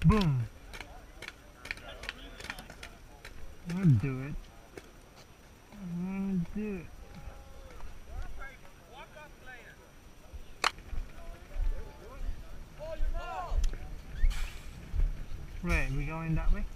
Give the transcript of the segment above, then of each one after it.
Boom. I'm gonna do it. I'm gonna do it. Right, we going that way?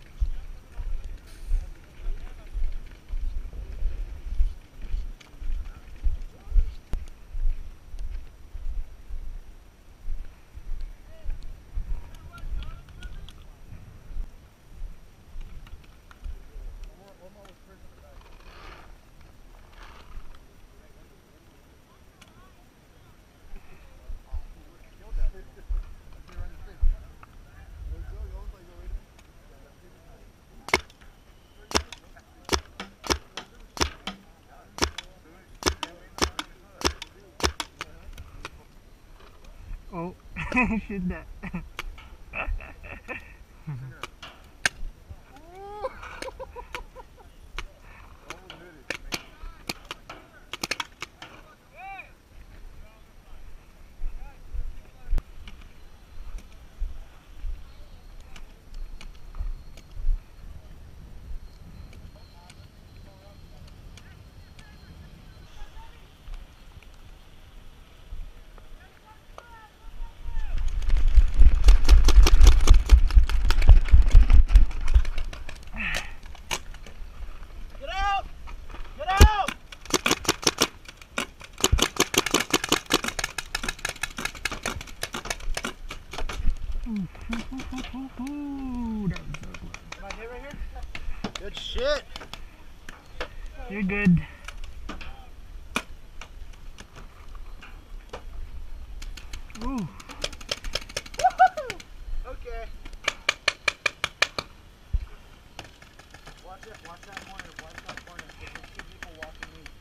Oh, shoot that. Ooh, that was so close. Am I hit right here? Good shit. You're good. Ooh. Okay. Watch it. Watch that corner. Watch that corner. There's two people walking in.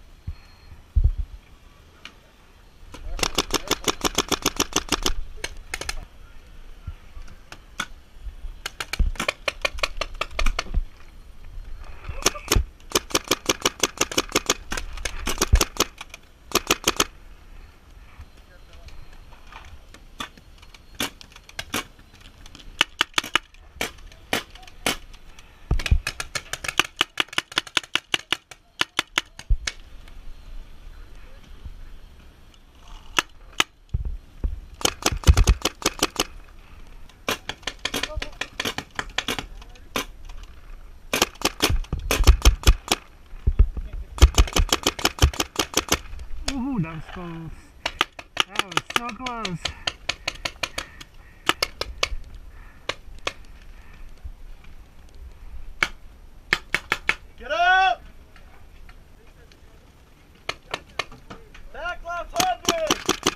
Ooh, that was close. That was so close. Get up! Back left 100!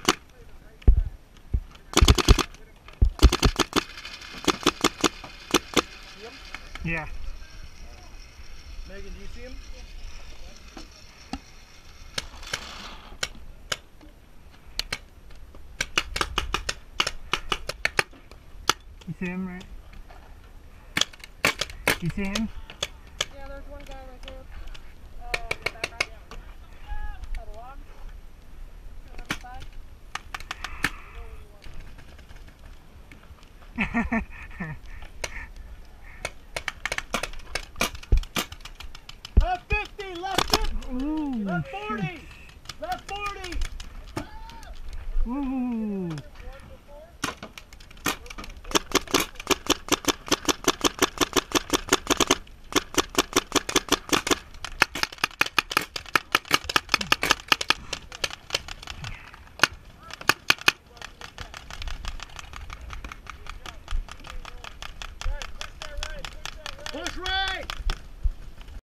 See him? Yeah. Megan, do you see him? You see him, right? You see him? Yeah, there's one guy right there. In the background. By the log. On the side. Left 50! Left 50! Ooh, Left shoot. 40! Left 40! Ooh. Push right!